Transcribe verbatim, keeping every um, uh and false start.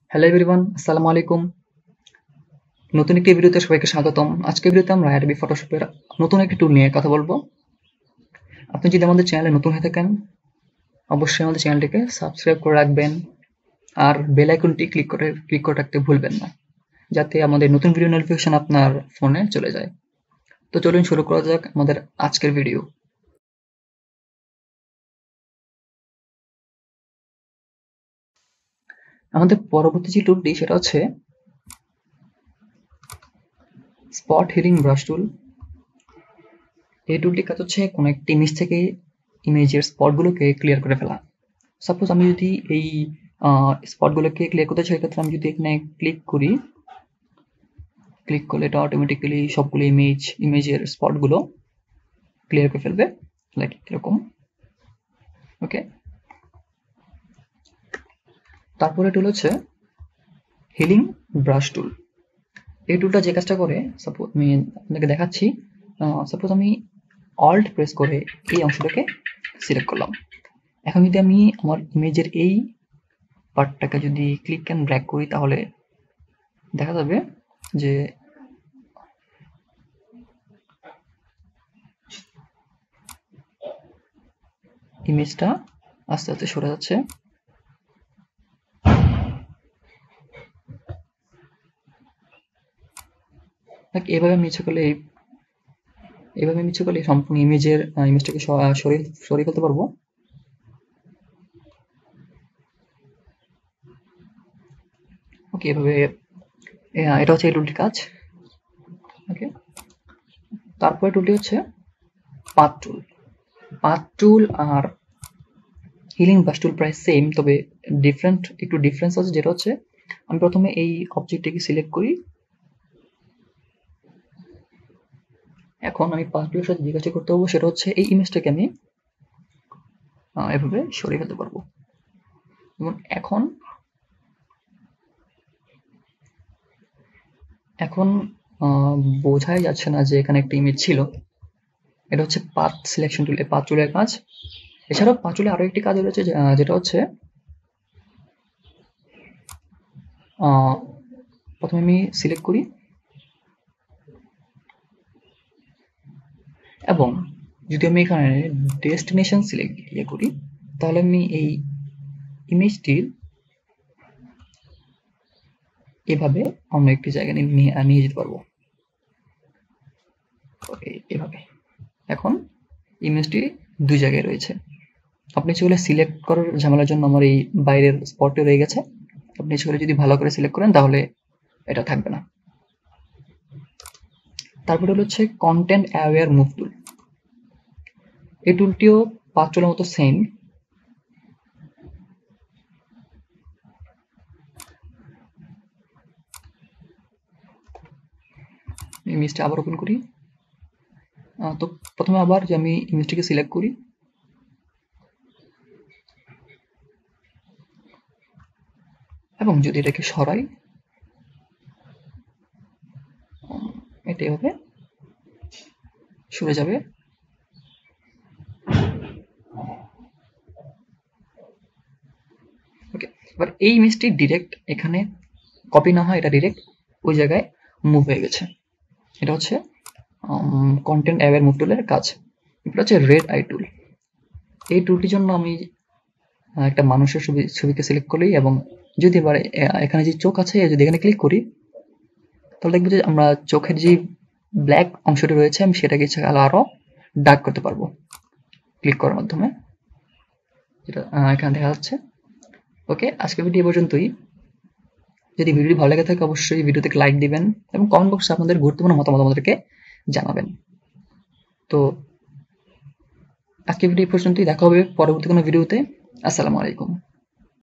Hello everyone, আসসালামু আলাইকুম। নতুন একটি ভিডিওতে সবাইকে স্বাগতম। আজকের ভিডিওতে আমরা অ্যাডোবি ফটোশপের নতুন একটি টুল নিয়ে কথা বলবো। আপনি যদি আমাদের চ্যানেলে নতুন হয়ে থাকেন, অবশ্যই আমাদের চ্যানেলটিকে সাবস্ক্রাইব করে রাখবেন আর বেল আইকনটি ক্লিক করে ক্লিক করে রাখতে ভুলবেন না, যাতে আমাদের নতুন ভিডিও নোটিফিকেশন আপনার ফোনে চলে যায়। তো চলুন শুরু করা যাক আমাদের আজকের ভিডিও। আমাদের পরবর্তী যে টুলটি সেটা হচ্ছে স্পট হিলিং ব্রাশ টুল। এই টুলটির কাজ হচ্ছে কোনো একটি ইমেজ থেকে ইমেজের স্পটগুলোকে ক্লিয়ার করে ফেলা। সাপোজ আমি যদি এই স্পটগুলোকে ক্লিয়ার করতে চাই, সেক্ষেত্রে আমি যদি এখানে ক্লিক করি, ক্লিক করলে এটা অটোমেটিক্যালি সবগুলো ইমেজ ইমেজের স্পটগুলো ক্লিয়ার করে ফেলবে, লাইক এরকম। ওকে, তারপরে টুল হচ্ছে হিলিং ব্রাশ টুল। এই টুলটা যে কাজটা করে, সাপোজ আমি আপনাকে দেখাচ্ছি। সাপোজ আমি অল্ট প্রেস করে এই অংশটাকে সিলেক্ট করলাম। এখন যদি আমি আমার ইমেজের এই পার্টটাকে যদি ক্লিক অ্যান্ড ড্র্যাগ করি, তাহলে দেখা যাবে যে ইমেজটা আস্তে আস্তে সরে যাচ্ছে। এভাবে আমি ইচ্ছে করলে এভাবে আমি ইচ্ছে করলে সম্পূর্ণ ইমেজের ইমেজটাকে সরিয়ে সরিয়ে ফেলতে পারবো। ওকে, এভাবে এটা হচ্ছে এই টুলটির কাজ। ওকে, তারপরে টুলটি হচ্ছে পাথ টুল। পাথ টুল আর হিলিং ব্রাশ টুল প্রায় সেম, তবে ডিফারেন্ট একটু ডিফারেন্স আছে, যেটা হচ্ছে আমি প্রথমে এই অবজেক্টটিকে সিলেক্ট করি। এখন আমি পাথ টুলের সাথে যে কাজটি করতে পারবো সেটা হচ্ছে এই ইমেজটাকে আমি এভাবে সরিয়ে ফেলতে পারবো। এবং এখন এখন বোঝাই যাচ্ছে না যে এখানে একটা ইমেজ ছিল। এটা হচ্ছে পাথ সিলেকশন টুল, এই পাথ টুলের কাজ। এছাড়াও পাথ টুলে আরো একটি কাজ রয়েছে, যেটা হচ্ছে প্রথমে আমি সিলেক্ট করি এবং যদি আমি এখানে ডেস্টিনেশন সিলেক্ট ইয়ে করি, তাহলে আমি এই ইমেজটির এভাবে অন্য একটি জায়গায় নিয়ে নিয়ে যেতে পারবো। এভাবে এখন ইমেজটি দুই জায়গায় রয়েছে। আপনি চাইলে সিলেক্ট করার ঝামেলার জন্য আমার এই বাইরের স্পটে রয়ে গেছে। আপনি চাইলে যদি ভালো করে সিলেক্ট করেন তাহলে এটা থাকবে না। তারপরে হচ্ছে কন্টেন্ট অ্যাওয়্যার মুভ টুল। এই টুলটিও পাথ টুলের মতো সেম। ইমেজটা আবার ওপেন করি। তো প্রথমে আবার যে আমি ইমেজটিকে সিলেক্ট করি এবং যদি এটাকে সরাই, এটা এভাবে সরে যাবে। ওকে, এবার এই ইমেজটি ডিরেক্ট এখানে কপি না হয়, এটা ডিরেক্ট ওই জায়গায় মুভ হয়ে গেছে। এটা হচ্ছে কন্টেন্ট অ্যাওয়্যার মুভ টুলের কাজ। এটা হচ্ছে রেড আই টুল। এই টুলটির জন্য আমি একটা মানুষের ছবি ছবিকে সিলেক্ট করি এবং যদি এবার এখানে যে চোখ আছে, যদি এখানে ক্লিক করি, তাহলে দেখবো যে আমরা চোখের যে ব্ল্যাক অংশটি রয়েছে আমি সেটাকে ইচ্ছা আরো ডার্ক করতে পারবো ক্লিক করার মাধ্যমে, যেটা এখানে দেখা যাচ্ছে। ওকে, আজকের ভিডিও পর্যন্তই। যদি ভিডিওটি ভালো লেগে থাকে অবশ্যই ভিডিওতে লাইক দিবেন এবং কমেন্ট বক্সে আপনাদের গুরুত্বপূর্ণ মতামত আমাদেরকে জানাবেন। তো আজকের ভিডিও পর্যন্তই, দেখা হবে পরবর্তী কোনো ভিডিওতে। আসসালামু আলাইকুম।